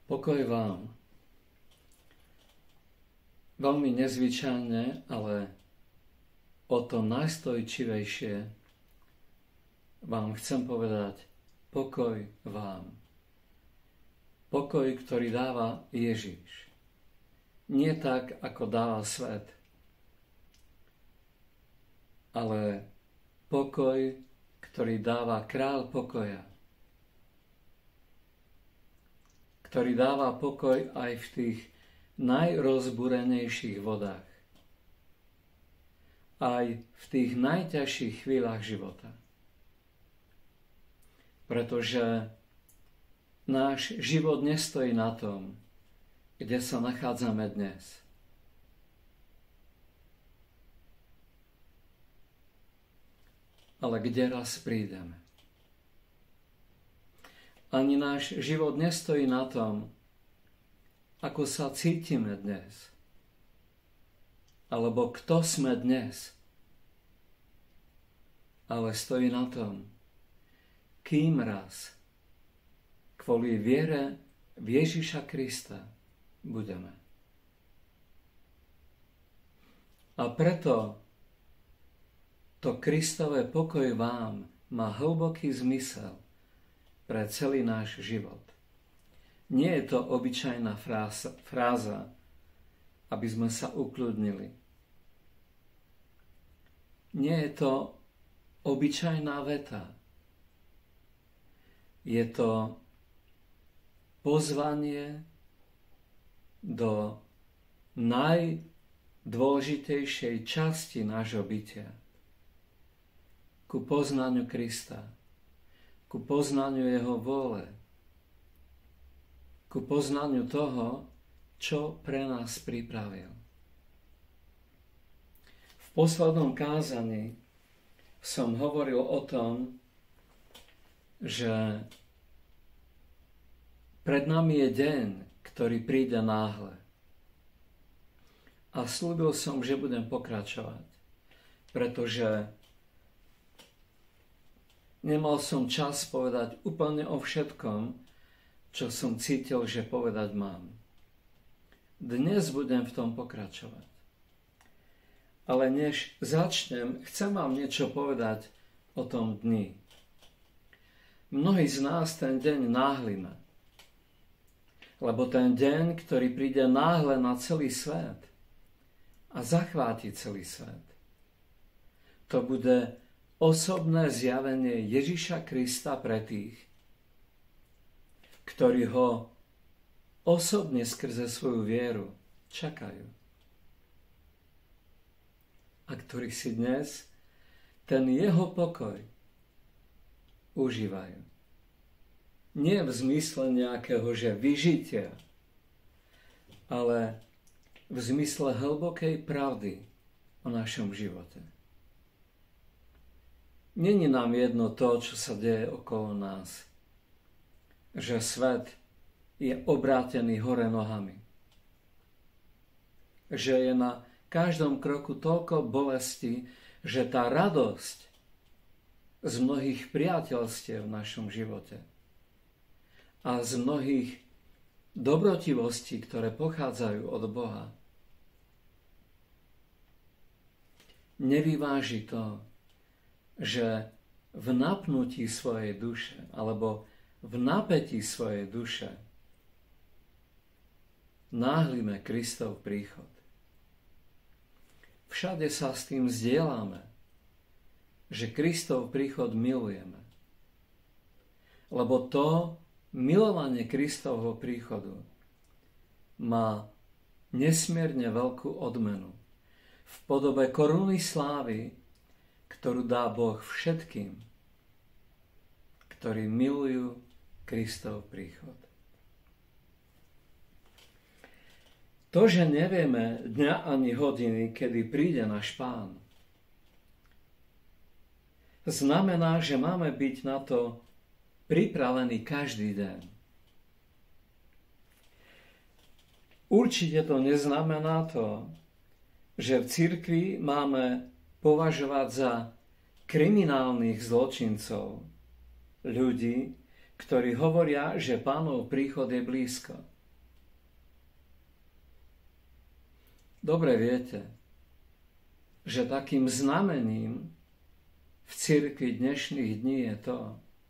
Pokoj vám. Veľmi nezvyčajne, ale o to najstojčivejšie vám chcem povedať pokoj vám. Pokoj, ktorý dáva Ježiš. Nie tak, ako dáva svet, ale pokoj, ktorý dáva Kráľ pokoja. Ktorý dáva pokoj aj v tých najrozbúrenejších vodách. Aj v tých najťažších chvíľach života. Pretože náš život nestojí na tom, kde sa nachádzame dnes. Ale kde raz prídeme. Ani náš život nestojí na tom, ako sa cítime dnes. Alebo kto sme dnes. Ale stojí na tom, kým raz kvôli viere v Ježiša Krista budeme. A preto to Kristové pokoj vám má hlboký zmysel pre celý náš život. Nie je to obyčajná fráza, aby sme sa ukľudnili. Nie je to obyčajná veta. Je to pozvanie do najdôležitejšej časti nášho bytia. Ku poznaniu Krista. Ku poznaniu jeho vôle, ku poznaniu toho, čo pre nás pripravil. V poslednom kázaní som hovoril o tom, že pred nami je deň, ktorý príde náhle. A slúbil som, že budem pokračovať, pretože nemal som čas povedať úplne o všetkom, čo som cítil, že povedať mám. Dnes budem v tom pokračovať. Ale než začnem, chcem vám niečo povedať o tom dni. Mnohí z nás ten deň náhlime. Lebo ten deň, ktorý príde náhle na celý svet a zachváti celý svet, to bude osobné zjavenie Ježiša Krista pre tých, ktorí ho osobne skrze svoju vieru čakajú. A ktorí si dnes ten jeho pokoj užívajú. Nie v zmysle nejakého, že vyžitia, ale v zmysle hlbokej pravdy o našom živote. Není nám jedno to, čo sa deje okolo nás. Že svet je obrátený hore nohami. Že je na každom kroku toľko bolesti, že tá radosť z mnohých priateľstiev v našom živote a z mnohých dobrotivostí, ktoré pochádzajú od Boha, nevyváži to, že v napnutí svojej duše alebo v napätí svojej duše náhlime Kristov príchod. Všade sa s tým zdieľame, že Kristov príchod milujeme. Lebo to milovanie Kristovho príchodu má nesmierne veľkú odmenu v podobe koruny slávy, ktorú dá Boh všetkým, ktorí milujú Kristov príchod. To, že nevieme dňa ani hodiny, kedy príde náš Pán, znamená, že máme byť na to pripravení každý deň. Určite to neznamená to, že v cirkvi máme považovať za kriminálnych zločincov ľudí, ktorí hovoria, že Pánov príchod je blízko. dobre viete, že takým znamením v cirkvi dnešných dní je to,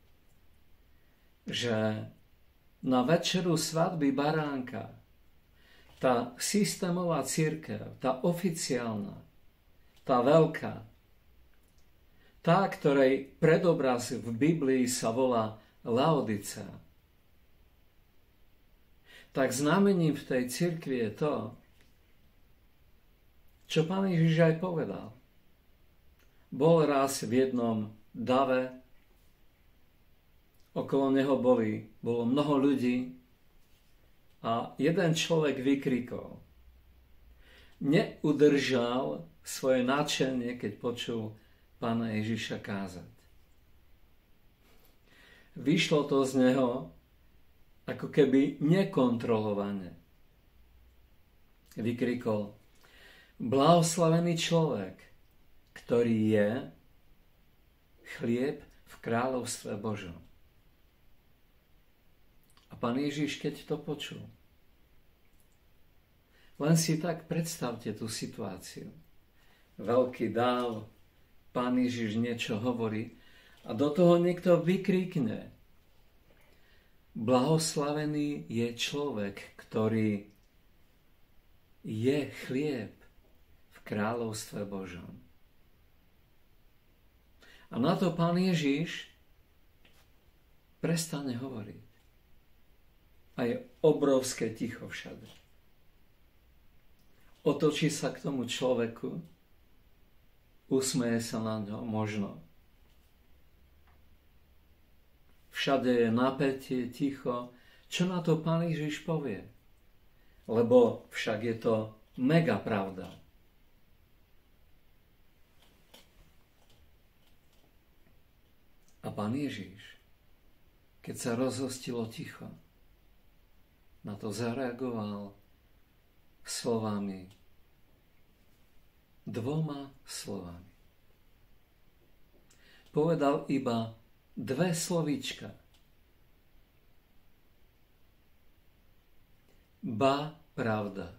že na večeru svadby baránka tá systémová cirkev, tá oficiálna, tá veľká, tá, ktorej predobraz v Biblii sa volá Laodicea, tak znamením v tej cirkvi je to, čo Pán Ježiš aj povedal. Bol raz v jednom dave, okolo neho bolo mnoho ľudí a jeden človek vykrikol. Neudržal svoje nadšenie, keď počul Pána Ježiša kázať. Vyšlo to z neho ako keby nekontrolovane. Vykrikol: blahoslavený človek, ktorý je chlieb v kráľovstve Božom. A Pán Ježiš, keď to počul, len si tak predstavte tú situáciu. Veľký dáv, Pán Ježiš niečo hovorí a do toho niekto vykríkne: blahoslavený je človek, ktorý je chlieb v kráľovstve Božom. A na to Pán Ježiš prestane hovoriť. A je obrovské ticho všade. Otočí sa k tomu človeku, usmeje sa na ňo možno. Všade je napätie, ticho. Čo na to Pán Ježiš povie? Lebo však je to mega pravda. A Pán Ježiš, keď sa rozhostilo ticho, na to zareagoval slovami, dvoma slovami. Povedal iba dve slovíčka. Ba pravda.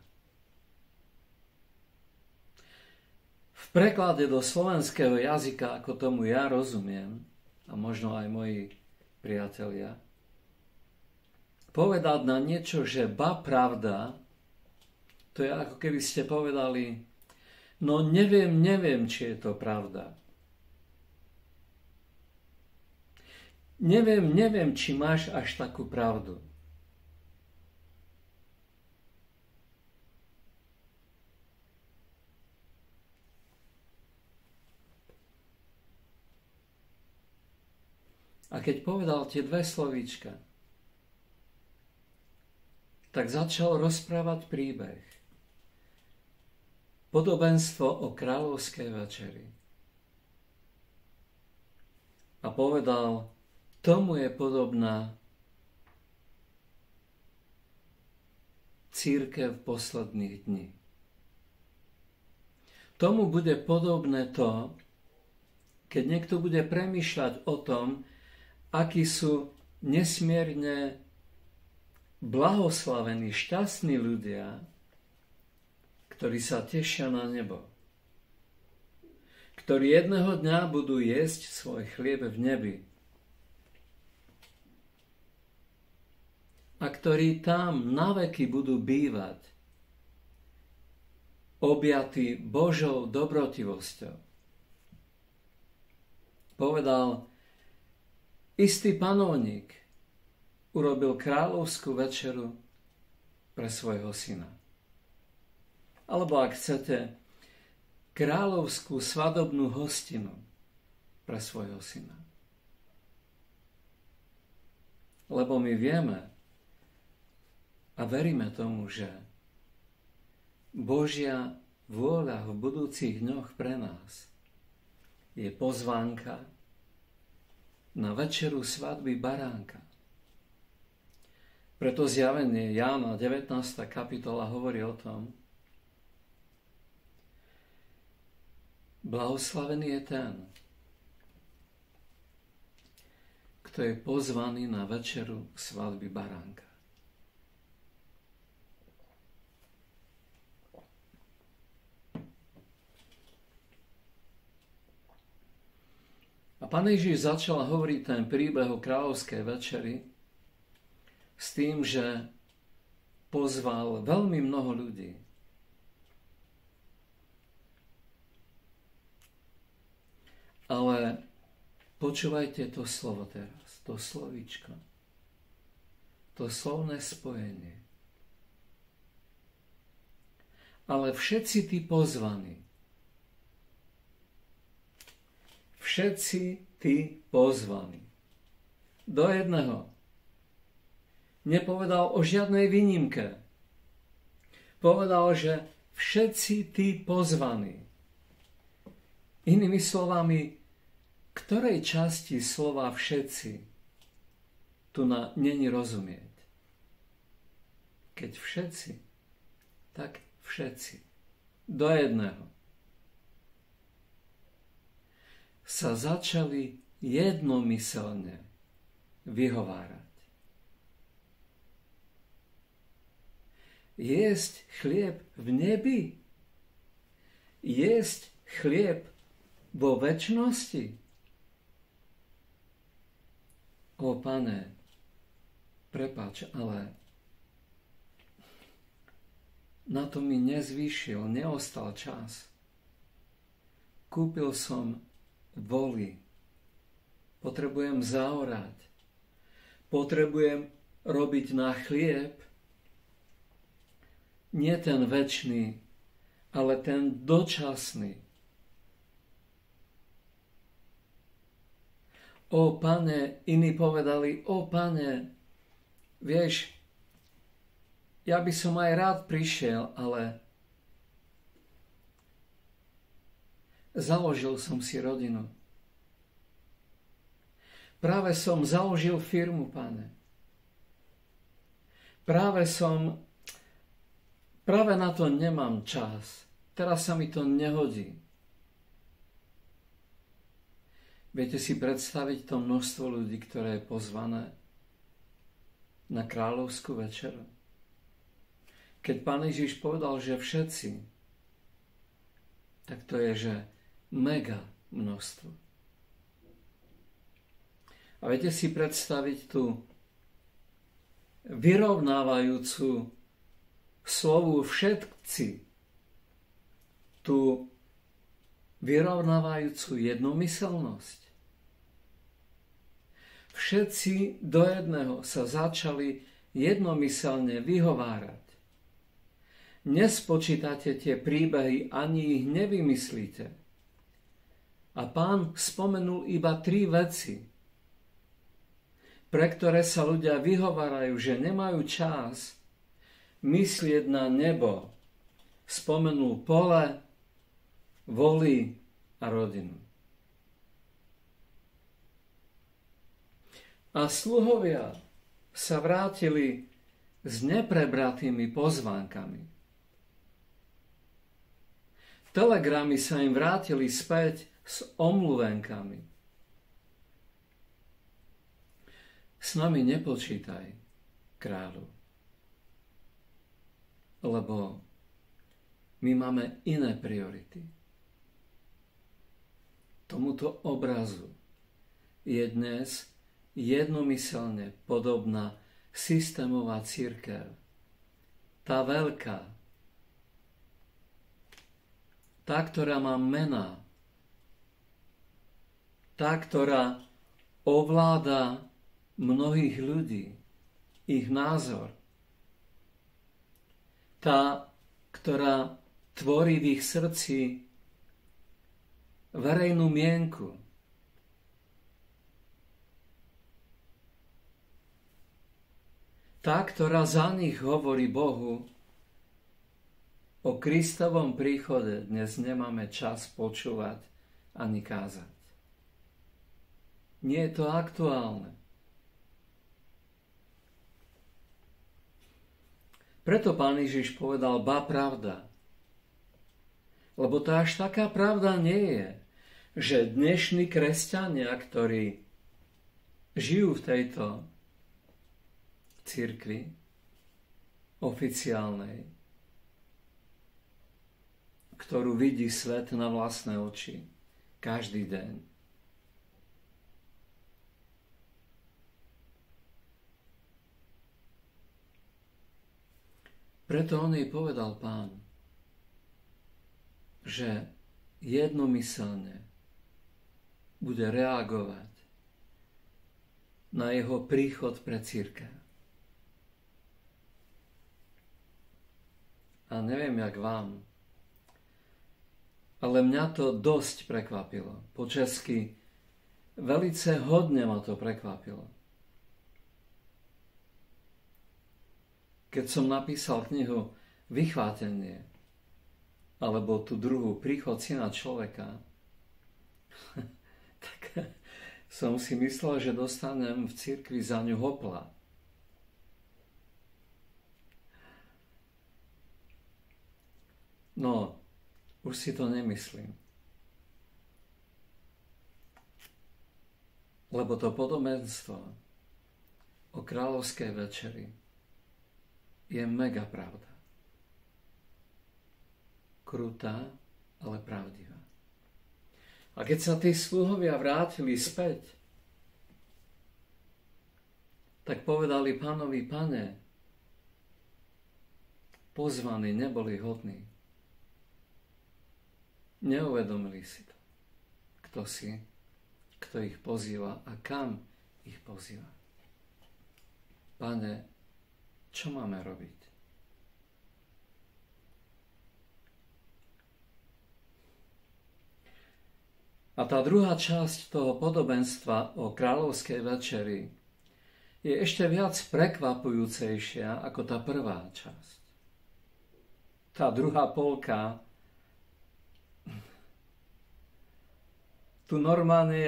V preklade do slovenského jazyka, ako tomu ja rozumiem, a možno aj moji priatelia, povedať na niečo, že ba pravda, to je ako keby ste povedali, no neviem, či je to pravda. Neviem, či máš až takú pravdu. A keď povedal tie dve slovíčka, tak začal rozprávať príbeh. Podobenstvo o kráľovskej večeri. A povedal, tomu je podobná cirkev posledných dní. Tomu bude podobné to, keď niekto bude premýšľať o tom, akí sú nesmierne blahoslavení, šťastní ľudia, ktorí sa tešia na nebo, ktorí jedného dňa budú jesť svoj chlieb v nebi a ktorí tam naveky budú bývať, objatí Božou dobrotivosťou. Povedal, istý panovník urobil kráľovskú večeru pre svojho syna. Alebo ak chcete, kráľovskú svadobnú hostinu pre svojho syna. Lebo my vieme a veríme tomu, že Božia vôľa v budúcich dňoch pre nás je pozvánka na večeru svadby baránka. Preto zjavenie Jána 19. kapitola hovorí o tom, blahoslavený je ten, kto je pozvaný na večeru svadby baránka. Pán Ježiš začal hovoriť ten príbeh o kráľovskej večeri s tým, že pozval veľmi mnoho ľudí. Ale počúvajte to slovo teraz, to slovíčko, to slovné spojenie. Ale všetci tí pozvaní, do jedného, nepovedal o žiadnej výnimke. Povedal, že všetci tí pozvaní. Inými slovami, ktorej časti slova všetci tu není rozumieť? Keď všetci, tak všetci. Do jedného. Sa začali jednomyselne vyhovárať. Jesť chlieb v nebi? Jesť chlieb vo večnosti? O Pane, prepáč, ale na to mi nezvýšil, neostal čas. Kúpil som voly. Potrebujem zaorať. Potrebujem robiť na chlieb. Nie ten večný, ale ten dočasný. O Pane, iní povedali, o Pane, vieš, ja by som aj rád prišiel, ale založil som si rodinu. Práve som založil firmu, Pane. Práve na to nemám čas. Teraz sa mi to nehodí. Viete si predstaviť to množstvo ľudí, ktoré je pozvané na kráľovskú večeru? Keď Pán Ježiš povedal, že všetci, tak to je, že mega množstvo. A viete si predstaviť tú vyrovnávajúcu slovu všetci, tú vyrovnávajúcu jednomyselnosť. Všetci do jedného sa začali jednomyselne vyhovárať. Nespočítate tie príbehy, ani ich nevymyslíte. A Pán spomenul iba 3 veci, pre ktoré sa ľudia vyhovárajú, že nemajú čas myslieť na nebo. Spomenul pole, voly a rodinu. A sluhovia sa vrátili s neprebratými pozvánkami. Telegramy sa im vrátili späť s omluvenkami. S nami nepočítaj, kráľu, lebo my máme iné priority. Tomuto obrazu je dnes jednomyselne podobná systémová cirkev. Tá veľká, tá, ktorá má mená, tá, ktorá ovláda mnohých ľudí, ich názor, tá, ktorá tvorí v ich srdci verejnú mienku. Tá, ktorá za nich hovorí Bohu, o Kristovom príchode dnes nemáme čas počúvať ani kázať. Nie je to aktuálne. Preto Pán Ježiš povedal, ba pravda. Lebo to až taká pravda nie je, že dnešní kresťania, ktorí žijú v tejto cirkvi oficiálnej, ktorú vidí svet na vlastné oči každý deň, Preto on jej povedal Pán, že jednomyselne bude reagovať na jeho príchod pre cirkev. A neviem, jak vám, ale mňa to dosť prekvapilo. Po česky velice hodne ma to prekvapilo. Keď som napísal knihu Vychvátenie, alebo tú druhú Príchod syna človeka, tak som si myslel, že dostanem v cirkvi za ňu hopla. No, už si to nemyslím. Lebo to podobenstvo o kráľovskej večeri je mega pravda. Krutá, ale pravdivá. A keď sa tí sluhovia vrátili späť, tak povedali Pánovi: Pane, pozvaní neboli hodní. Neuvedomili si to, kto ich pozýva a kam ich pozýva. Pane, čo máme robiť? A tá druhá časť toho podobenstva o kráľovskej večeri je ešte viac prekvapujúcejšia ako tá prvá časť. Tá druhá polka, tu normálne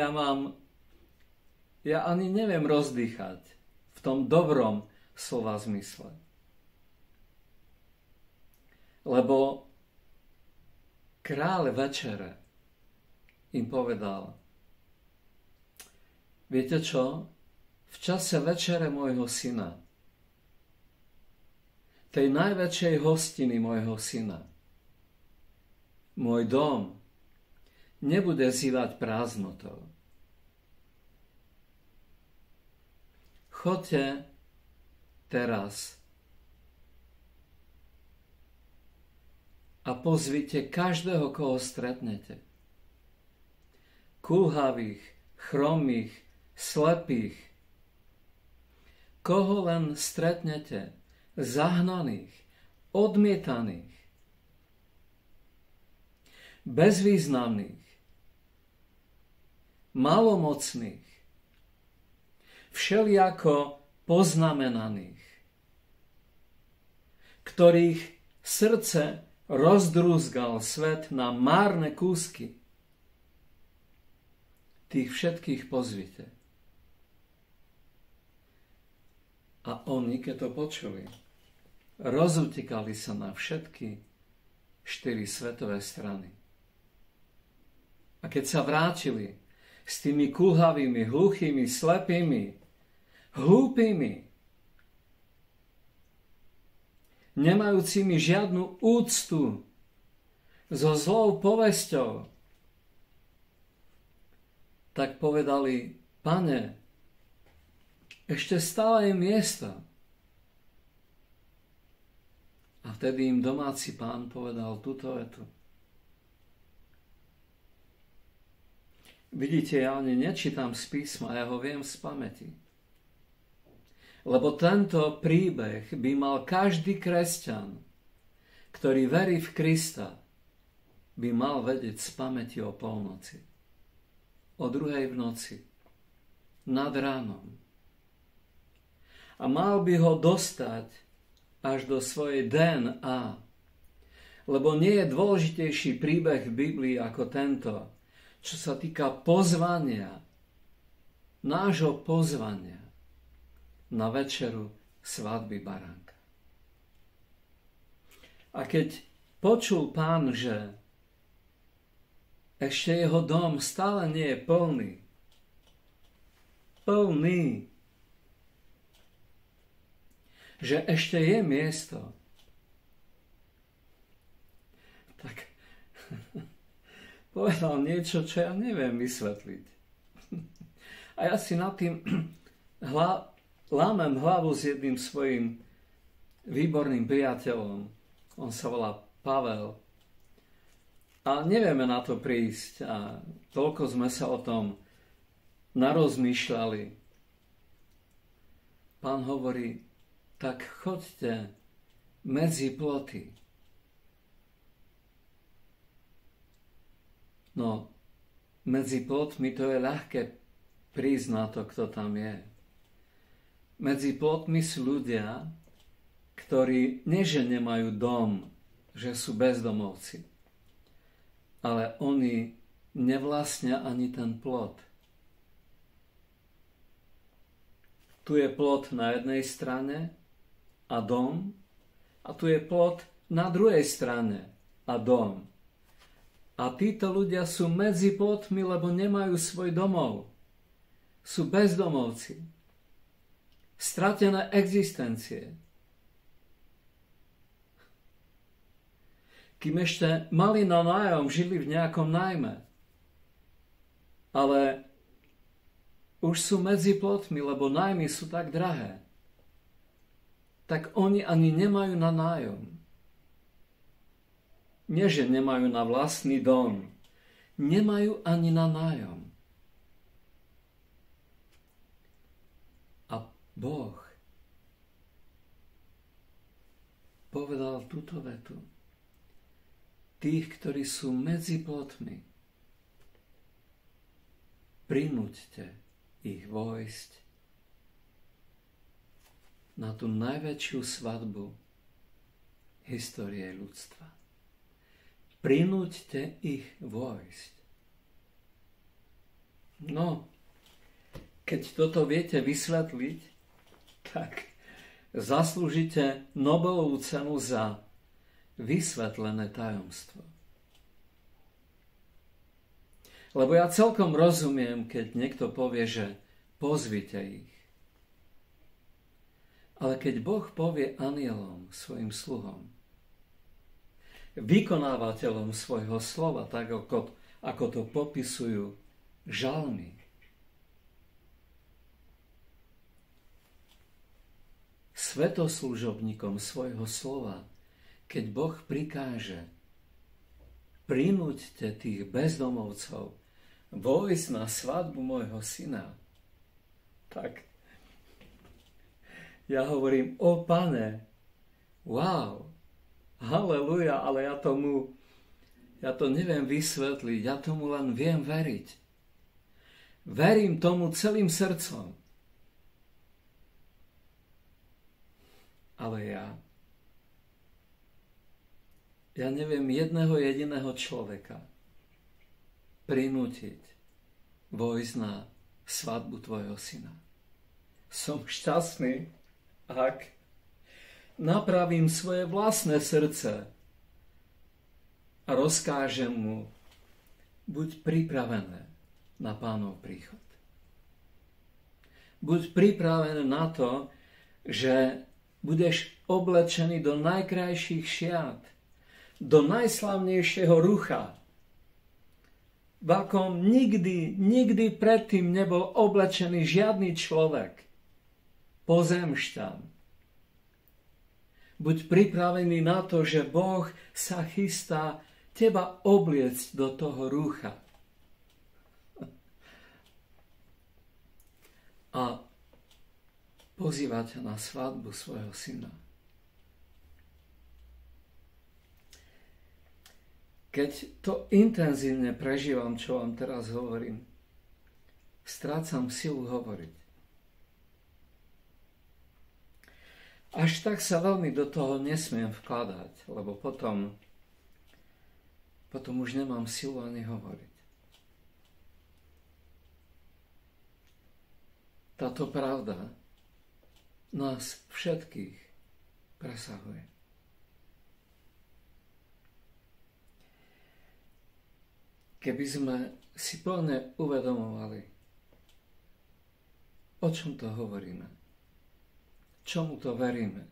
ja ani neviem rozdýchať v tom dobrom slova zmysle. Lebo kráľ večere im povedal: viete čo? V čase večere môjho syna, tej najväčšej hostiny môjho syna, môj dom nebude zývať prázdnotou. Choďte teraz a pozvite každého, koho stretnete. Kulhavých, chromých, slepých, koho len stretnete, zahnaných, odmietaných, bezvýznamných, malomocných, všelijako poznamenaných, ktorých srdce rozdrúzgal svet na márne kúsky. Tých všetkých pozvite. A oni, keď to počuli, rozutekali sa na všetky 4 svetové strany. A keď sa vrátili s tými kulhavými, hluchými, slepými, hlúpými, nemajúcimi žiadnu úctu, so zlou povesťou, tak povedali: Pane, ešte stále je miesto. A vtedy im domáci pán povedal túto vetu: vidíte, ja ani nečítam z písma, ja ho viem z pamäti. Lebo tento príbeh by mal každý kresťan, ktorý verí v Krista, by mal vedieť z pamäti o polnoci. O 2:00 v noci, nad ránom. A mal by ho dostať až do svojej DNA, lebo nie je dôležitejší príbeh v Biblii ako tento, čo sa týka pozvania, nášho pozvania na večeru svadby baránka. A keď počul pán, že ešte jeho dom stále nie je plný, že ešte je miesto, tak povedal niečo, čo ja neviem vysvetliť. A ja si nad tým lámem hlavu s jedným svojim výborným priateľom. On sa volá Pavel. A nevieme na to prísť. A toľko sme sa o tom narozmýšľali. Pán hovorí, tak choďte medzi ploty. No, medzi plotmi to je ľahké prísť na to, kto tam je. Medzi plotmi sú ľudia, ktorí nie že nemajú dom, že sú bezdomovci, ale oni nevlastnia ani ten plot. Tu je plot na jednej strane a dom, a tu je plot na druhej strane a dom. A títo ľudia sú medzi plotmi, lebo nemajú svoj domov. Sú bezdomovci. Stratené existencie. Kým ešte mali na nájom, žili v nejakom nájme. Ale už sú medzi plotmi, lebo nájmy sú tak drahé. Tak oni ani nemajú na nájom. Nie, že nemajú na vlastný dom. Nemajú ani na nájom. A Boh povedal túto vetu. Tých, ktorí sú medzi plotmi, prinúťte ich vojsť na tú najväčšiu svadbu histórie ľudstva. Prinúťte ich vojsť. No, keď toto viete vysvetliť, tak zaslúžite Nobelovú cenu za vysvetlené tajomstvo. Lebo ja celkom rozumiem, keď niekto povie, že pozvite ich. Ale keď Boh povie anielom, svojim sluhom, vykonávateľom svojho slova, tak ako to popisujú žalmy, svetoslužobníkom svojho slova, keď Boh prikáže, prinúťte tých bezdomovcov vojsť na svadbu môjho syna, tak ja hovorím, o Pane, wow, haleluja, ale ja to neviem vysvetliť, ja tomu len viem veriť. Verím tomu celým srdcom. Ale ja neviem jedného jediného človeka prinútiť vojsť na svadbu tvojho syna. Som šťastný, ak napravím svoje vlastné srdce a rozkážem mu, buď pripravené na Pánov príchod. Buď pripravené na to, že budeš oblečený do najkrajších šiat, do najslavnejšieho rucha, v akom nikdy predtým nebol oblečený žiadny človek, pozemšťan. Buď pripravený na to, že Boh sa chystá teba obliecť do toho rúcha. A pozýva ťa na svadbu svojho syna. Keď to intenzívne prežívam, čo vám teraz hovorím, strácam silu hovoriť. Až tak sa veľmi do toho nesmiem vkladať, lebo potom už nemám silu ani hovoriť. Táto pravda nás všetkých presahuje. Keby sme si plne uvedomovali, o čom to hovoríme, čomu to veríme,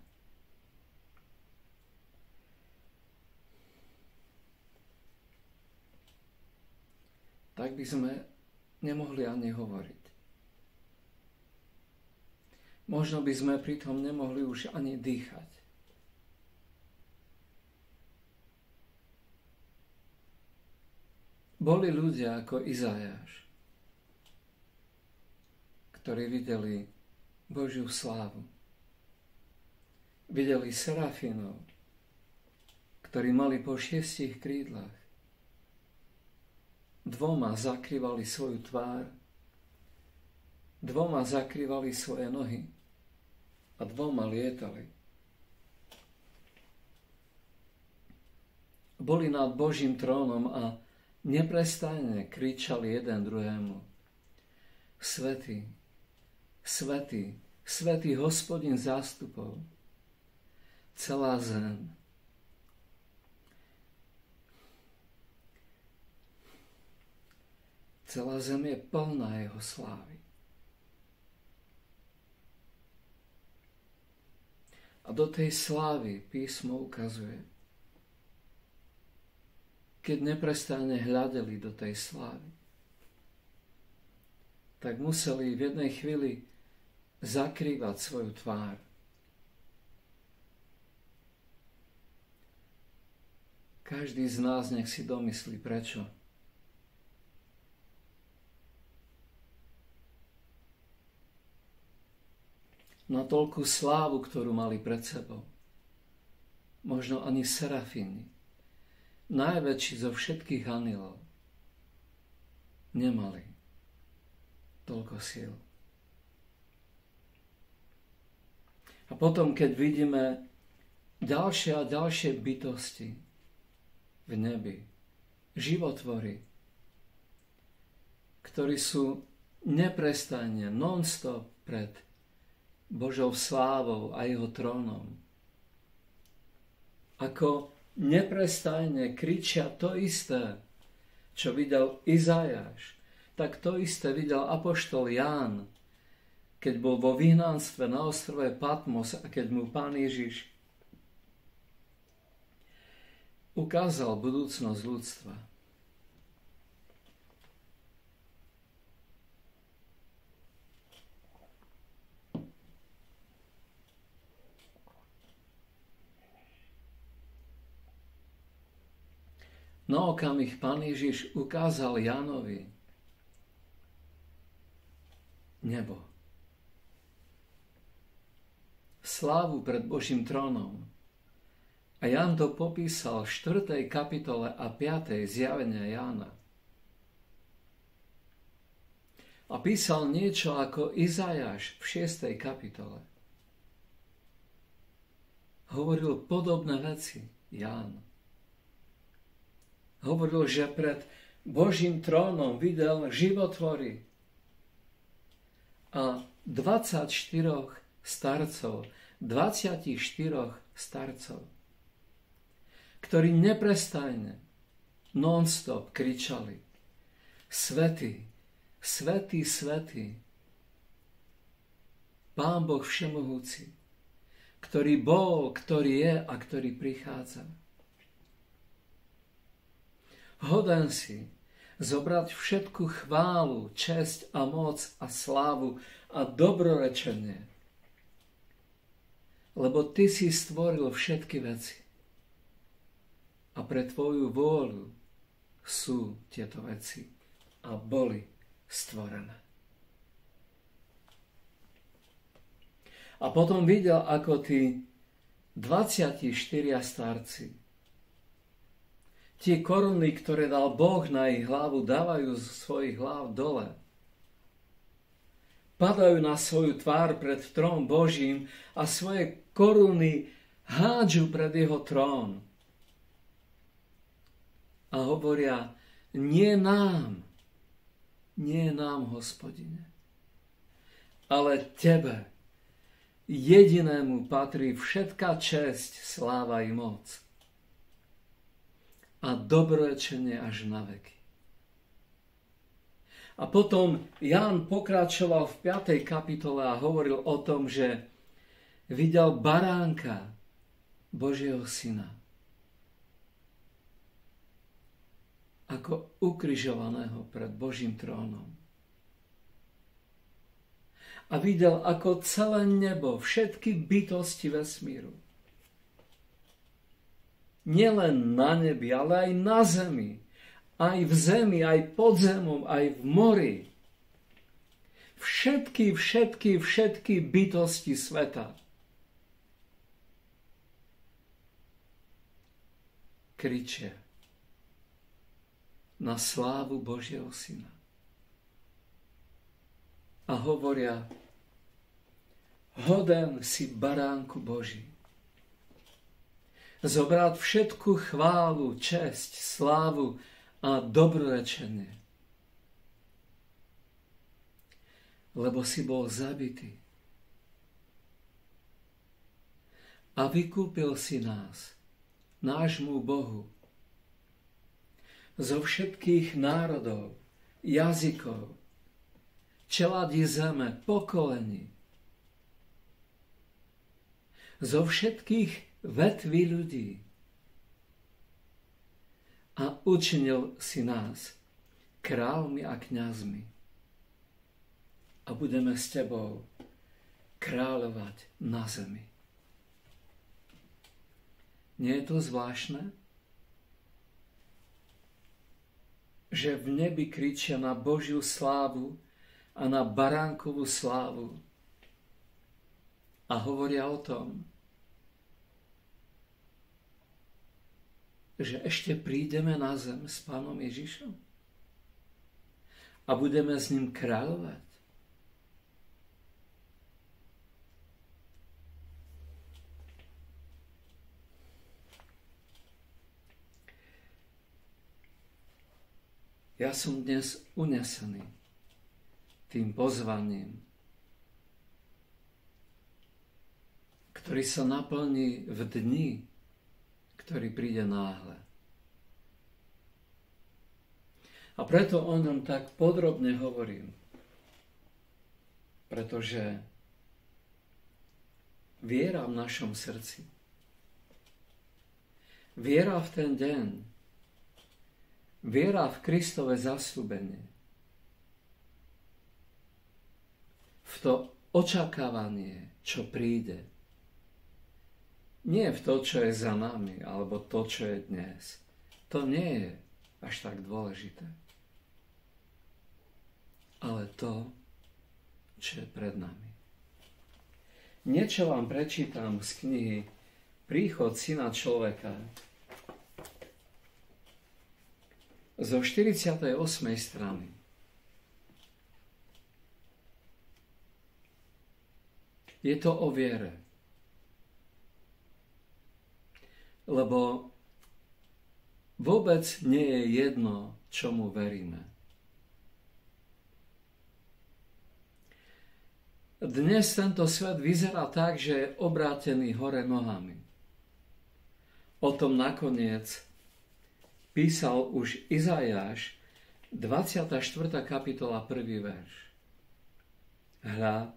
tak by sme nemohli ani hovoriť. Možno by sme pritom nemohli už ani dýchať. Boli ľudia ako Izajáš, ktorí videli Božiu slávu. Videli serafínov, ktorí mali po 6 krídlach. 2 zakrývali svoju tvár, 2 zakrývali svoje nohy a 2 lietali. Boli nad Božím trónom a neprestajne kričali jeden druhému: Svätý, svätý, svätý Hospodin zástupov, celá zem je plná jeho slávy. A do tej slávy písmo ukazuje, keď neprestajne hľadeli do tej slávy, tak museli v jednej chvíli zakrývať svoju tvár. Každý z nás nech si domyslí prečo. Na toľkú slávu, ktorú mali pred sebou, možno ani serafíni, najväčší zo všetkých anielov, nemali toľko síl. A potom, keď vidíme ďalšie a ďalšie bytosti v nebi, životvory, ktorí sú neprestajne, non-stop pred Božou slávou a jeho trónom, ako neprestajne kričia to isté, čo videl Izajáš, tak to isté videl apoštol Ján, keď bol vo vyhnanstve na ostrove Patmos a keď mu Pán Ježiš ukázal budúcnosť ľudstva. Na okamih Pán Ježiš ukázal Jánovi nebo, slávu pred Božím trónom. A Ján to popísal v 4. kapitole a 5. zjavenia Jána. A písal niečo ako Izajáš v 6. kapitole. Hovoril podobné veci Ján. Hovoril, že pred Božím trónom videl životvory a 24 starcov, ktorí neprestajne, non-stop kričali: Svätý, svätý, svätý, Pán Boh všemohúci, ktorý bol, ktorý je a ktorý prichádza. Hoden si zobrať všetku chválu, česť a moc a slávu a dobrorečenie, lebo Ty si stvoril všetky veci a pre Tvoju vôľu sú tieto veci a boli stvorené. A potom videl, ako tí 24 starci, tie koruny, ktoré dal Boh na ich hlavu, dávajú z svojich hlav dole. Padajú na svoju tvár pred trón Božím a svoje koruny hádžu pred jeho trón. A hovoria: nie nám, Hospodine, ale Tebe, jedinému patrí všetká česť, sláva i moc a dobrorečenie až na veky. A potom Ján pokračoval v 5. kapitole a hovoril o tom, že videl baránka Božieho syna ako ukrižovaného pred Božím trónom. A videl, ako celé nebo, všetky bytosti vesmíru, nielen na nebi, ale aj na zemi aj v zemi, aj pod zemou, aj v mori. Všetky bytosti sveta kričia na slávu Božieho Syna. A hovoria, hoden si baránku Boží. Zobrať všetku chválu, česť, slávu a dobrorečenie. Lebo si bol zabitý. A vykúpil si nás, nášmu Bohu, zo všetkých národov, jazykov, čeladí zeme, pokolení, zo všetkých vetví ľudí. A učinil si nás kráľmi a kňazmi. A budeme s tebou kráľovať na zemi. Nie je to zvláštne? Že v nebi kričia na Božiu slávu a na baránkovú slávu a hovoria o tom, že ešte prídeme na zem s Pánom Ježišom a budeme s ním kráľovať. Ja som dnes unesený tým pozvaním, ktorý sa naplní v dni, ktorý príde náhle. A preto o ňom tak podrobne hovorím, pretože viera v našom srdci, viera v ten deň, viera v Kristove zasľúbenie, v to očakávanie, čo príde, nie v to, čo je za nami, alebo to, čo je dnes. To nie je až tak dôležité. Ale to, čo je pred nami. Niečo vám prečítam z knihy Príchod Syna človeka zo 48. strany. Je to o viere. Lebo vôbec nie je jedno, čomu veríme. Dnes tento svet vyzerá tak, že je obrátený hore nohami. O tom nakoniec písal už Izaiáš, 24. kapitola, 1. verš. Hľa,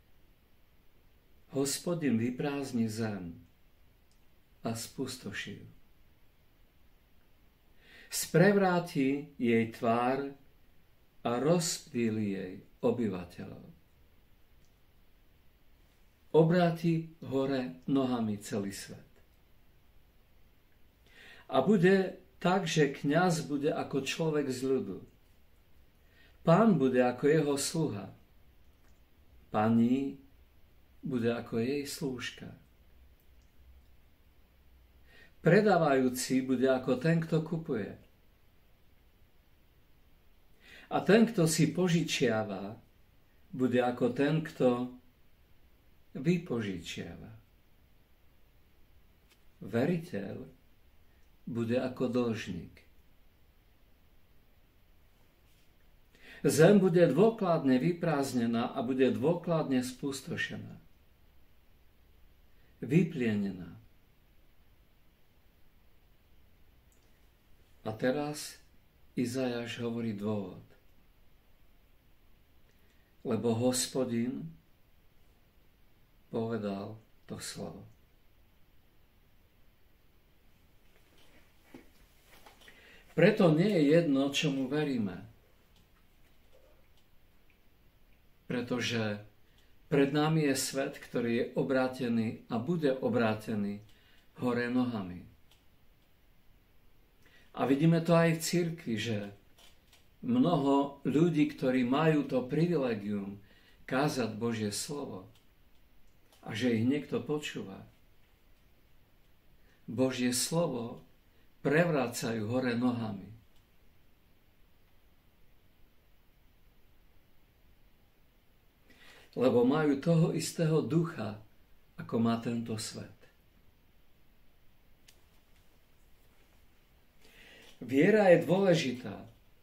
Hospodin vyprázdni zem a spustoší ju. Sprevráti jej tvár a rozptýli jej obyvateľov. Obráti hore nohami celý svet. A bude tak, že kňaz bude ako človek z ľudu. Pán bude ako jeho sluha. Pani bude ako jej slúžka. Predávajúci bude ako ten, kto kupuje. A ten, kto si požičiava, bude ako ten, kto vypožičiava. Veriteľ bude ako dlžník. Zem bude dôkladne vyprázdnená a bude dôkladne spustošená. Vyplienená. A teraz Izaiáš hovorí dôvod. Lebo Hospodin povedal to slovo. Preto nie je jedno, čomu veríme. Pretože pred nami je svet, ktorý je obrátený a bude obrátený hore nohami. A vidíme to aj v cirkvi, že mnoho ľudí, ktorí majú to privilegium kázať Božie slovo a že ich niekto počúva, Božie slovo prevrácajú hore nohami. Lebo majú toho istého ducha, ako má tento svet. Viera je dôležitá,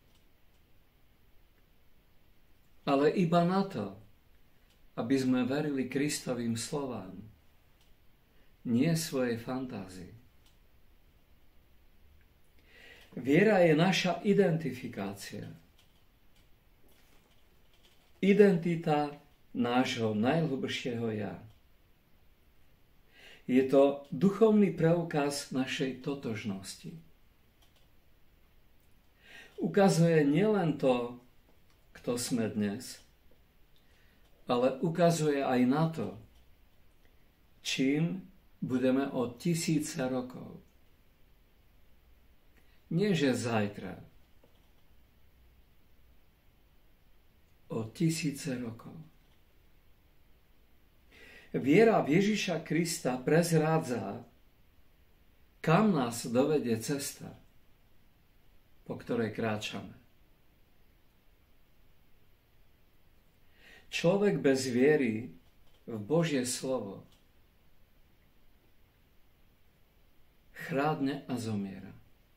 ale iba na to, aby sme verili Kristovým slovám, nie svojej fantázii. Viera je naša identifikácia. Identita nášho najhlbšieho ja. Je to duchovný preukaz našej totožnosti. Ukazuje nielen to, kto sme dnes, ale ukazuje aj na to, čím budeme o 1000 rokov. Nie, že zajtra, o 1000 rokov. Viera v Ježiša Krista prezrádza, kam nás dovedie cesta, po ktorej kráčame. Človek bez viery v Božie slovo chrádne a zomiera.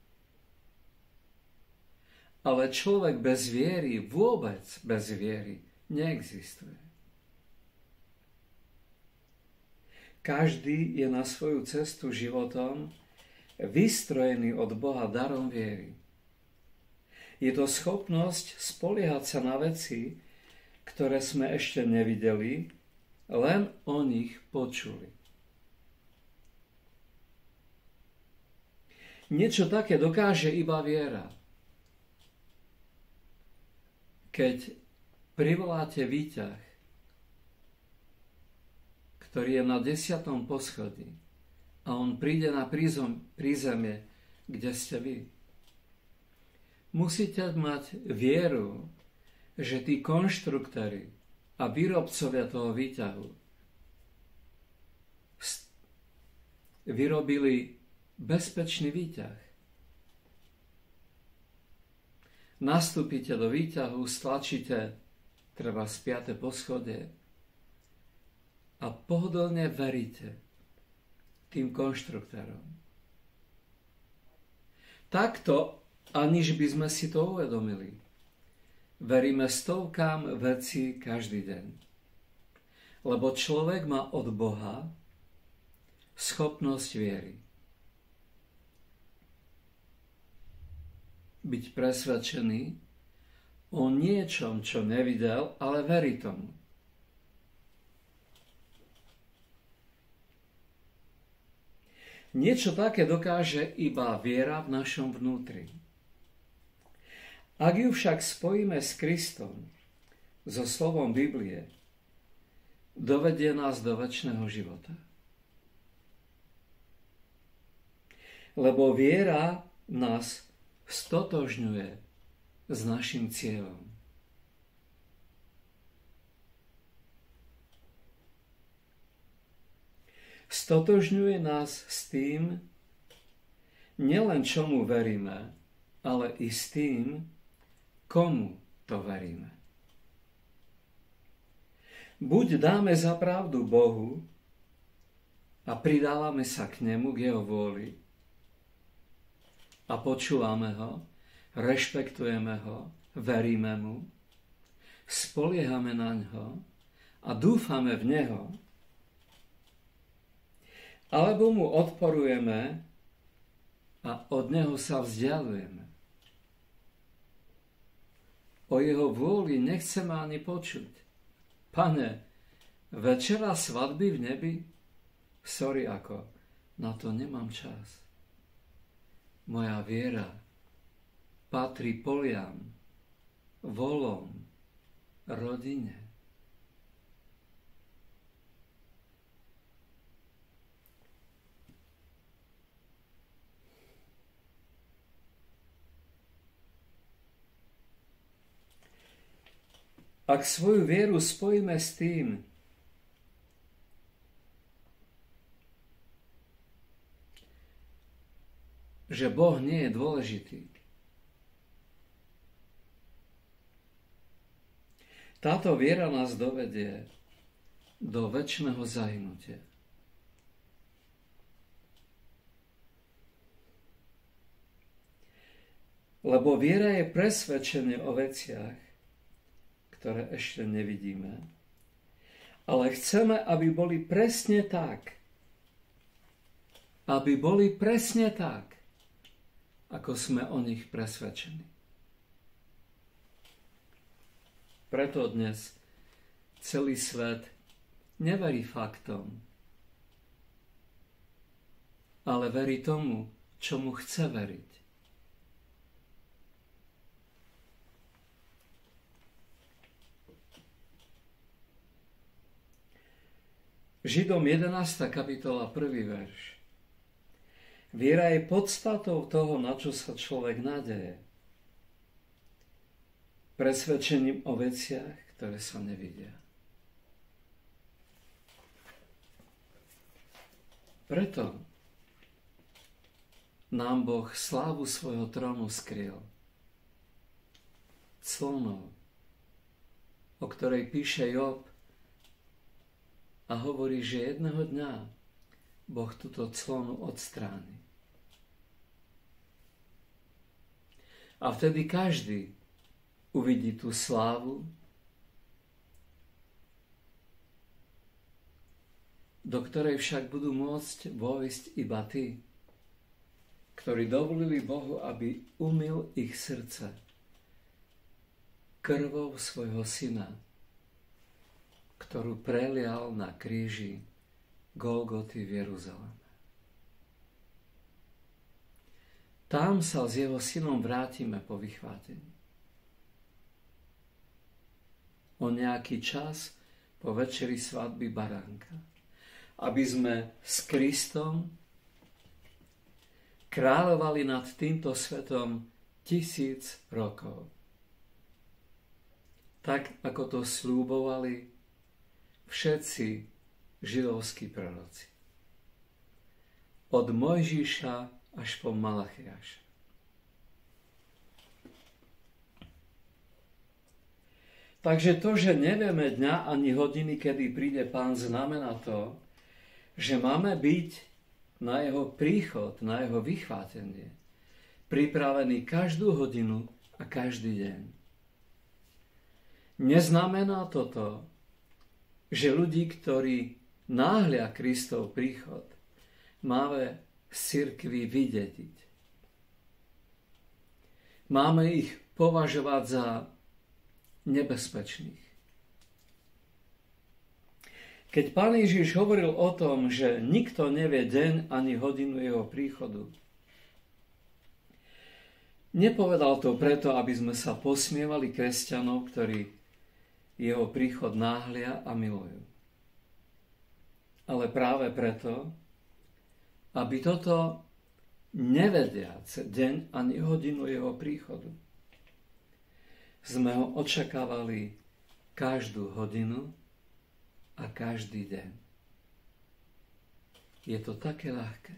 Ale človek bez viery, vôbec bez viery, neexistuje. Každý je na svoju cestu životom vystrojený od Boha darom viery. Je to schopnosť spoliehať sa na veci, ktoré sme ešte nevideli, len o nich počuli. Niečo také dokáže iba viera. Keď privoláte výťah, ktorý je na 10. poschodí a on príde na prízemie, kde ste vy, musíte mať vieru, že tí konštruktéri a výrobcovia toho výťahu vyrobili bezpečný výťah. Nastúpite do výťahu, stlačíte treba z 5. poschodie a pohodlne veríte tým konštruktérom. Takto, aniž by sme si to uvedomili, veríme stovkám vecí každý deň. Lebo človek má od Boha schopnosť viery. Byť presvedčený o niečom, čo nevidel, ale verí tomu. Niečo také dokáže iba viera v našom vnútri. Ak ju však spojíme s Kristom, so slovom Biblie, dovedie nás do večného života. Lebo viera nás stotožňuje s našim cieľom. Stotožňuje nás s tým, nielen čomu veríme, ale i s tým, komu to veríme. Buď dáme za pravdu Bohu a pridávame sa k nemu, k jeho vôli a počúvame ho, rešpektujeme ho, veríme mu, spoliehame na ňo a dúfame v neho, alebo mu odporujeme a od neho sa vzdialujeme. O jeho vôli nechceme ani počuť. Pane, večera svadby v nebi? Sorry, ako, na to nemám čas. Moja viera patrí poliam, volom, rodine. Ak svoju vieru spojíme s tým, že Boh nie je dôležitý, táto viera nás dovedie do večného zahynutia. Lebo viera je presvedčenie o veciach, ktoré ešte nevidíme, ale chceme, aby boli presne tak. Aby boli presne tak, ako sme o nich presvedčení. Preto dnes celý svet neverí faktom, ale verí tomu, čomu chce veriť. Židom 11. kapitola 1. verš. Viera je podstatou toho, na čo sa človek nádeje. Presvedčením o veciach, ktoré sa nevidia. Preto nám Boh slávu svojho trónu skryl clnou, o ktorej píše Job, a hovorí, že jedného dňa Boh túto clonu odstráni. A vtedy každý uvidí tú slávu, do ktorej však budú môcť vojsť iba tí, ktorí dovolili Bohu, aby umyl ich srdce krvou svojho syna, ktorú prelial na kríži Golgoty v Jeruzaleme. Tam sa s jeho synom vrátime po vychvátení. O nejaký čas po večeri svadby baránka, aby sme s Kristom kráľovali nad týmto svetom 1000 rokov. Tak, ako to sľubovali všetci židovskí proroci. Od Mojžiša až po Malachiáša. Takže to, že nevieme dňa ani hodiny, kedy príde Pán, znamená to, že máme byť na jeho príchod, na jeho vychvátenie pripravení každú hodinu a každý deň. Neznamená toto, že ľudí, ktorí náhlia Kristov príchod, máme z cirkvi vydediť. Máme ich považovať za nebezpečných. Keď Pán Ježiš hovoril o tom, že nikto nevie deň ani hodinu jeho príchodu, nepovedal to preto, aby sme sa posmievali kresťanov, ktorí jeho príchod náhlia a milujú. Ale práve preto, aby toto nevediace deň ani hodinu jeho príchodu, sme ho očakávali každú hodinu a každý deň. Je to také ľahké.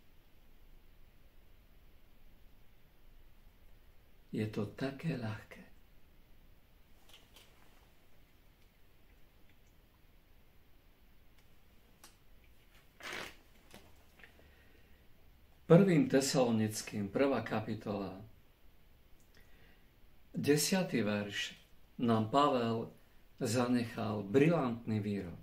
Je to také ľahké. Prvým Tesalonickým, 1. kapitola, 10. verš, nám Pavel zanechal brilantný výrok.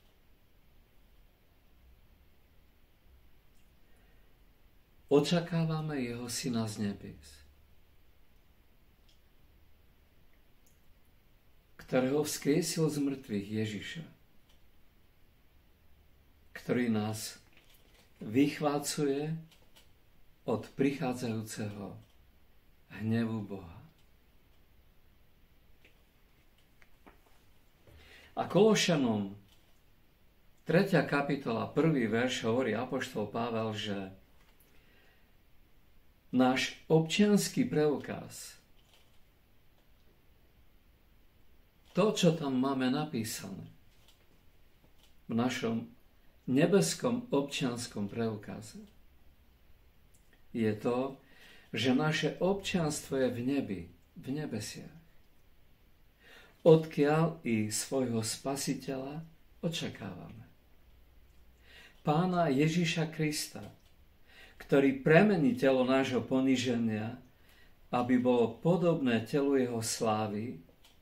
Očakávame jeho syna z nebies, ktorého vzkriesil z mŕtvych Ježiša, ktorý nás vychvácuje od prichádzajúceho hnevu Boha. A Kološanom 3. kapitola 1. verš hovorí apoštol Pavel, že náš občiansky preukaz, to, čo tam máme napísané v našom nebeskom občianskom preukaze, je to, že naše občianstvo je v nebi, v nebesiach, odkiaľ i svojho Spasiteľa očakávame. Pána Ježiša Krista, ktorý premení telo nášho poníženia, aby bolo podobné telu jeho slávy,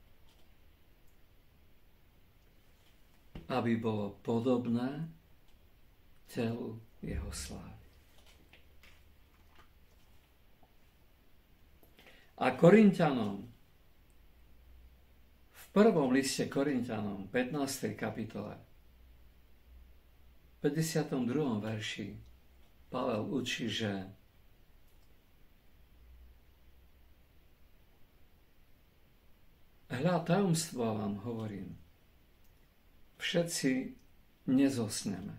aby bolo podobné telu jeho slávy. A Korinťanom, v prvom liste Korinťanom, 15. kapitole, 52. verši, Pavel učí, že hľa, tajomstvo vám hovorím, všetci nezosneme.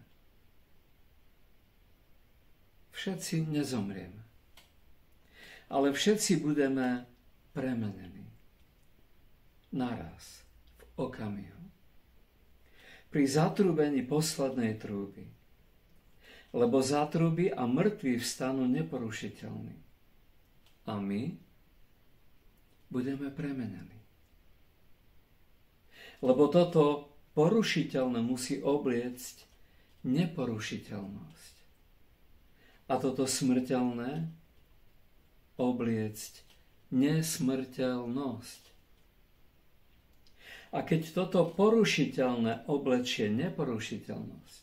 Všetci nezomrieme. Ale všetci budeme premenení. Naraz, v okamihu. Pri zatrúbení poslednej trúby. Lebo zatrúby a mŕtvi vstanú neporušiteľní. A my budeme premenení. Lebo toto porušiteľné musí obliecť neporušiteľnosť. A toto smrteľné obliecť nesmrteľnosť. A keď toto porušiteľné oblečie neporušiteľnosť,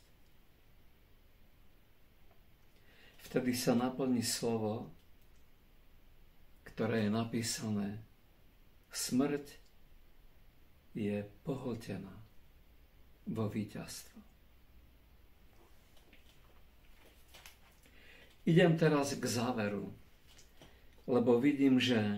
vtedy sa naplní slovo, ktoré je napísané: smrť je pohltená vo víťazstvo. Idem teraz k záveru, lebo vidím, že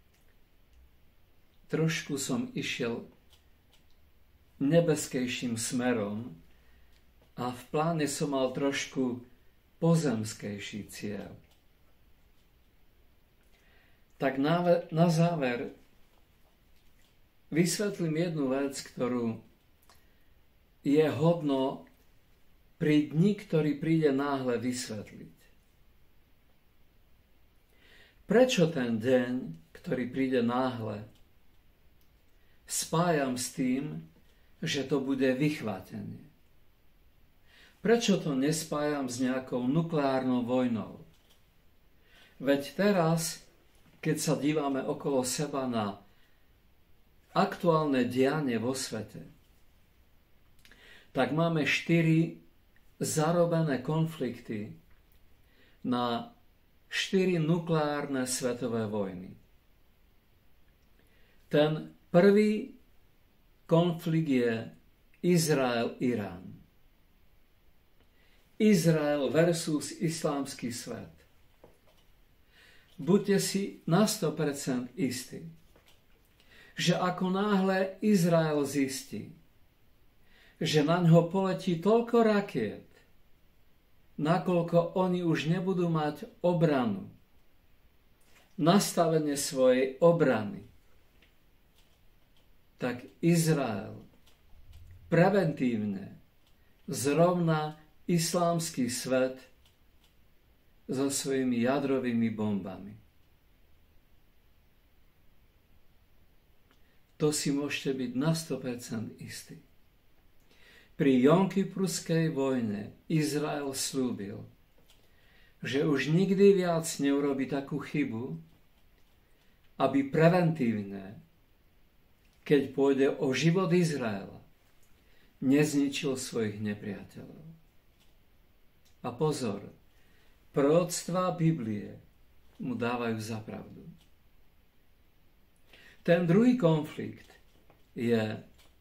trošku som išiel nebeskejším smerom a v pláne som mal trošku pozemskejší cieľ. Tak na záver vysvetlím jednu vec, ktorú je hodno pri dni, ktorý príde náhle, vysvetliť. Prečo ten deň, ktorý príde náhle, spájam s tým, že to bude vychvátenie? Prečo to nespájam s nejakou nukleárnou vojnou? Veď teraz, keď sa dívame okolo seba na aktuálne dianie vo svete, tak máme 4 zarobené konflikty na 4 nukleárne svetové vojny. Ten prvý konflikt je Izrael-Irán. Izrael versus islámsky svet. Buďte si na 100% istí, že ako náhle Izrael zistí, že na ňo poletí toľko rakiet, nakoľko oni už nebudú mať obranu, nastavenie svojej obrany, tak Izrael preventívne zrovna islámsky svet so svojimi jadrovými bombami. To si môžete byť na 100% istí. Pri Jomkipurskej vojne Izrael slúbil, že už nikdy viac neurobí takú chybu, aby preventívne, keď pôjde o život Izraela, nezničil svojich nepriateľov. A pozor, proroctvá Biblie mu dávajú za pravdu. Ten druhý konflikt je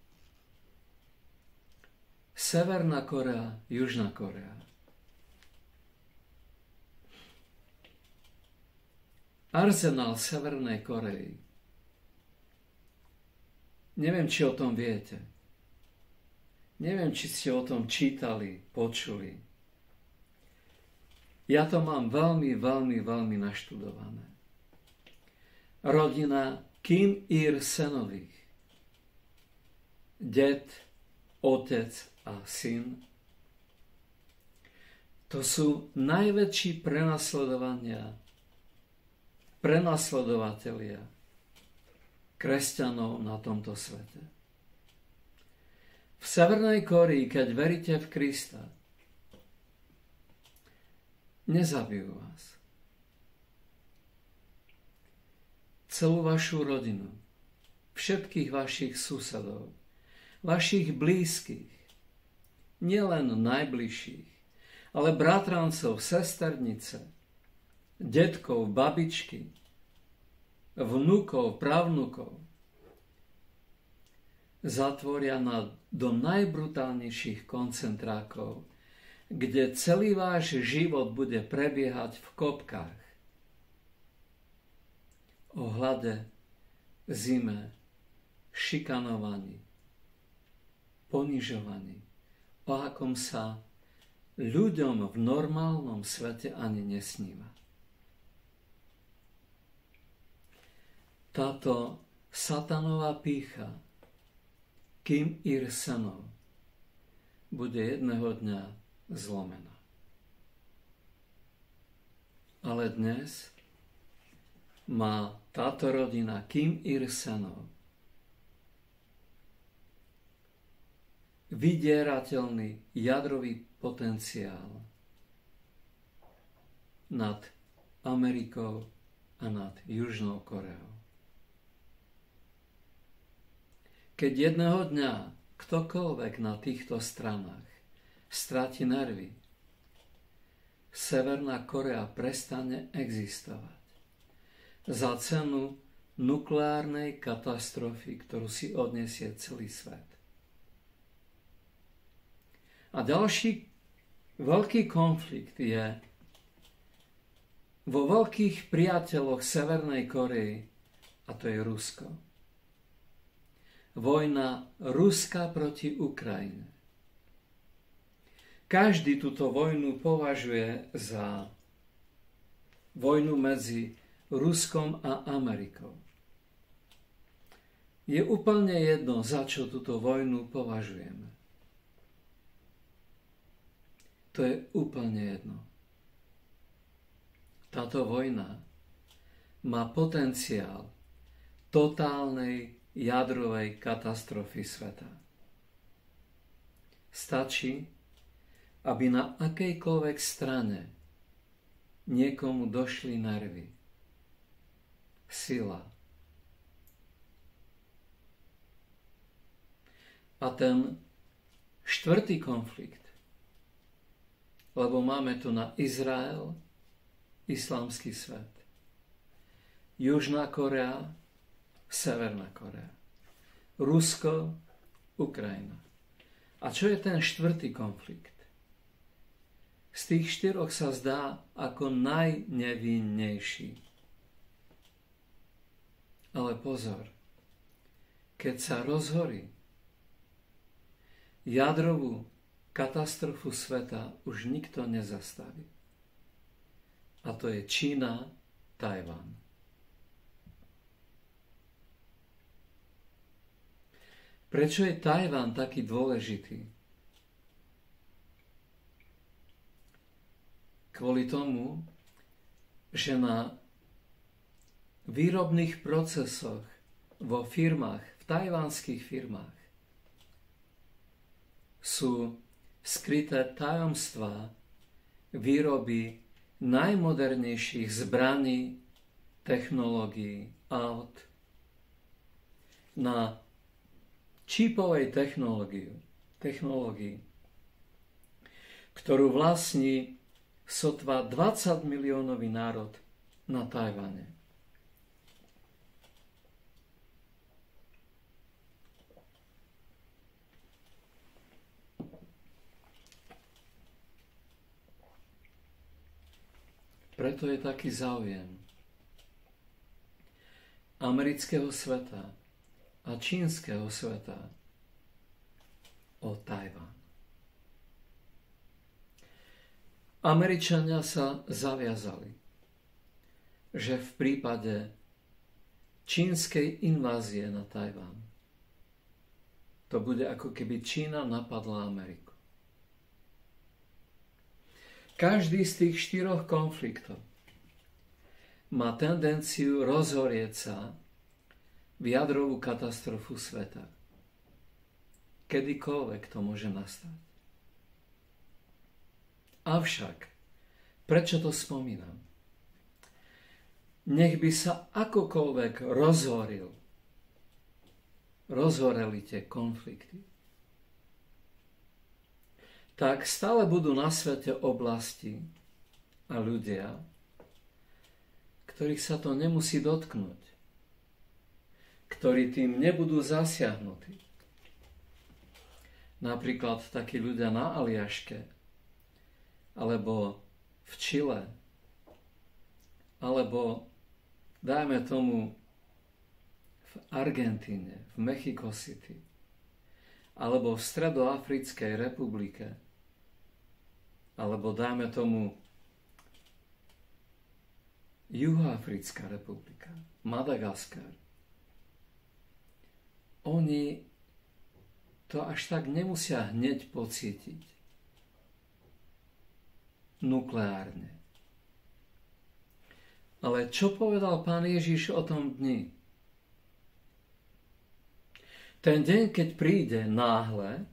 Severná Korea, Južná Korea. Arzenál Severnej Korei. Neviem, či o tom viete. Neviem, či ste o tom čítali, počuli. Ja to mám veľmi, veľmi, veľmi naštudované. Rodina Kim Ir-senových det, otec a syn. To sú najväčší prenasledovatelia kresťanov na tomto svete. V Severnej Kórei, keď veríte v Krista, nezabijú vás. Celú vašu rodinu, všetkých vašich susedov, vašich blízkych, nielen najbližších, ale bratrancov, sesternice, detkov, babičky, vnukov, pravnukov zatvoria do najbrutálnejších koncentrákov, kde celý váš život bude prebiehať v kopkách. O hlade, zime, šikanovaní, ponižovaní, o akom sa ľuďom v normálnom svete ani nesníva. Táto satanová pýcha, Kim Ir-senov, bude jedného dňa zlomená. Ale dnes má táto rodina Kim Ir-senov vydierateľný jadrový potenciál nad Amerikou a nad Južnou Koreou. Keď jedného dňa ktokoľvek na týchto stranách stráti nervy, Severná Korea prestane existovať za cenu nukleárnej katastrofy, ktorú si odniesie celý svet. A ďalší veľký konflikt je vo veľkých priateľoch Severnej Korei, a to je Rusko. Vojna Ruska proti Ukrajine. Každý túto vojnu považuje za vojnu medzi Ruskom a Amerikou. Je úplne jedno, za čo túto vojnu považujeme. To je úplne jedno. Táto vojna má potenciál totálnej jadrovej katastrofy sveta. Stačí, aby na akejkoľvek strane niekomu došli nervy, sila. A ten štvrtý konflikt, lebo máme tu na Izrael, islamský svet, Južná Korea, Severná Korea, Rusko, Ukrajina. A čo je ten štvrtý konflikt? Z tých štyroch sa zdá ako najnevinnejší. Ale pozor, keď sa rozhorí, jadrovú katastrofu sveta už nikto nezastaví. A to je Čína, Tajvan. Prečo je Tajvan taký dôležitý? Kvôli tomu, že na výrobných procesoch vo firmách, v tajvanských firmách, sú skryté tajomstvá výroby najmodernejších zbraní, technológií, aut, na čipovej technológii, ktorú vlastní sotva 20 miliónový národ na Tajvane. Preto je taký záujem amerického sveta a čínskeho sveta o Tajvan. Američania sa zaviazali, že v prípade čínskej invázie na Tajvan, to bude ako keby Čína napadla Ameriku. Každý z tých 4 konfliktov má tendenciu rozhorieť sa v jadrovú katastrofu sveta. Kedykoľvek to môže nastať. Avšak, prečo to spomínam? Nech by sa akokoľvek rozhoreli tie konflikty, tak stále budú na svete oblasti a ľudia, ktorých sa to nemusí dotknúť, ktorí tým nebudú zasiahnutí. Napríklad takí ľudia na Aliaške, alebo v Čile, alebo dajme tomu v Argentíne, v Mexico City, alebo v Stredoafrickej republike, alebo dajme tomu Juhoafrická republika, Madagaskar. Oni to až tak nemusia hneď pocítiť nukleárne. Ale čo povedal Pán Ježiš o tom dni? Ten deň, keď príde náhle,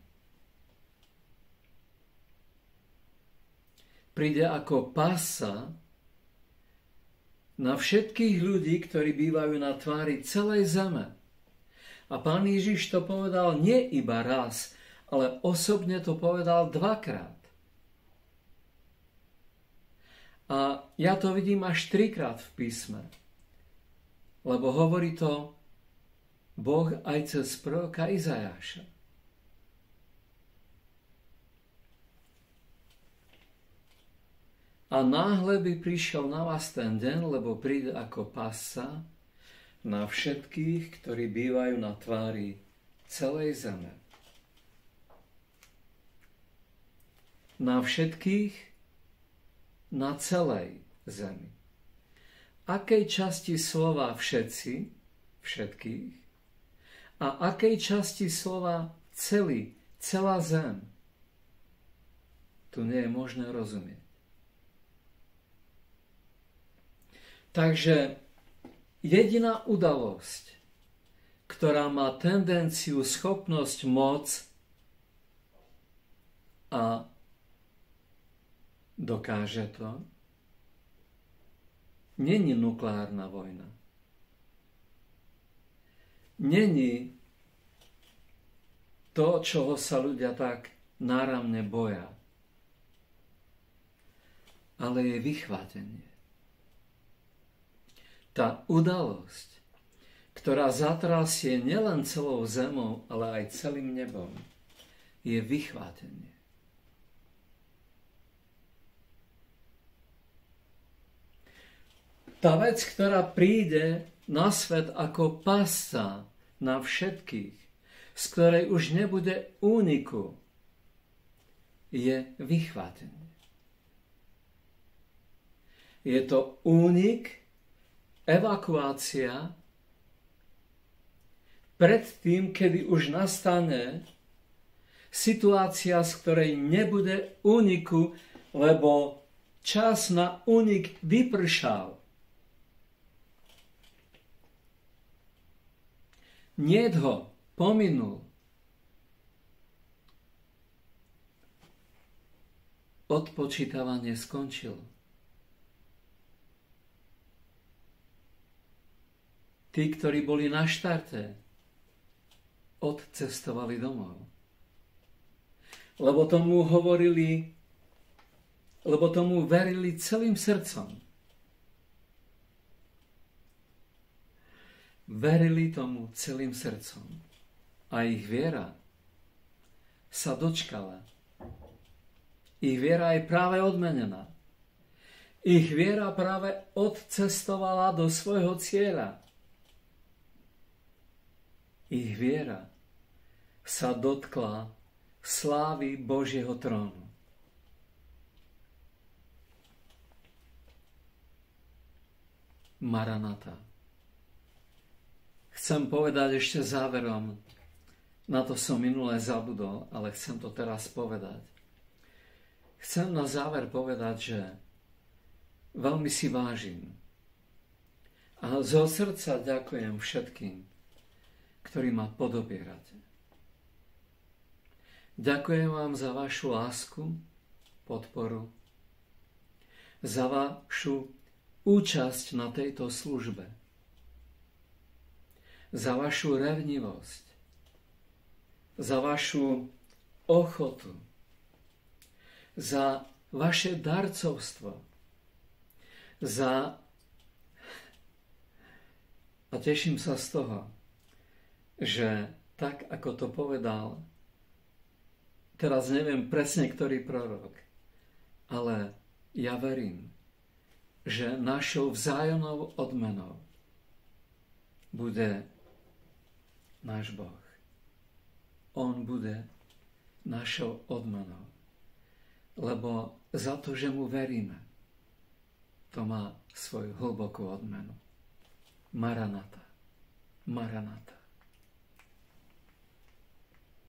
príde ako pasa na všetkých ľudí, ktorí bývajú na tvári celej zeme. A Pán Ježiš to povedal nie iba raz, ale osobne to povedal 2-krát. A ja to vidím až 3-krát v písme. Lebo hovorí to Boh aj cez proroka Izajáša. A náhle by prišiel na vás ten deň, lebo príde ako pásca na všetkých, ktorí bývajú na tvári celej zeme. Na všetkých, na celej zemi. Akej časti slova všetci, všetkých, a akej časti slova celý, celá zem, tu nie je možné rozumieť. Takže jediná udalosť, ktorá má tendenciu, schopnosť, moc a dokáže to, není nukleárna vojna. Není to, čoho sa ľudia tak náramne boja, ale je vychvátenie. Tá udalosť, ktorá zatrasie nielen celou zemou, ale aj celým nebom, je vychvátenie. Tá vec, ktorá príde na svet ako pásca na všetkých, z ktorej už nebude úniku, je vychvátenie. Je to únik, evakuácia pred tým, kedy už nastane situácia, z ktorej nebude úniku, lebo čas na únik vypršal. Niet ho, pominul. Odpočítavanie skončilo. Tí, ktorí boli na štarte, odcestovali domov. Lebo tomu verili celým srdcom. Verili tomu celým srdcom. A ich viera sa dočkala. Ich viera je práve odmenená. Ich viera práve odcestovala do svojho cieľa. Ich viera sa dotkla slávy Božieho trónu. Maranata. Chcem povedať ešte záverom Na to som minule zabudol, ale chcem to teraz povedať. Chcem na záver povedať, že veľmi si vážim a zo srdca ďakujem všetkým, ktorí ma podobierate. Ďakujem vám za vašu lásku, podporu, za vašu účasť na tejto službe, za vašu revnivosť, za vašu ochotu, za vaše darcovstvo, a teším sa z toho, že tak, ako to povedal, teraz neviem presne, ktorý prorok, ale ja verím, že našou vzájomnou odmenou bude náš Boh. On bude našou odmenou. Lebo za to, že mu veríme, to má svoju hlbokú odmenu. Maranata. Maranata.